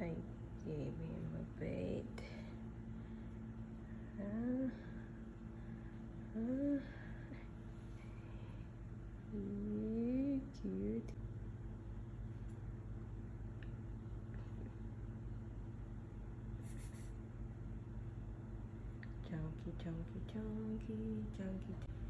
I gave him a bait. You cute. Chunky, chunky, chunky, chunky.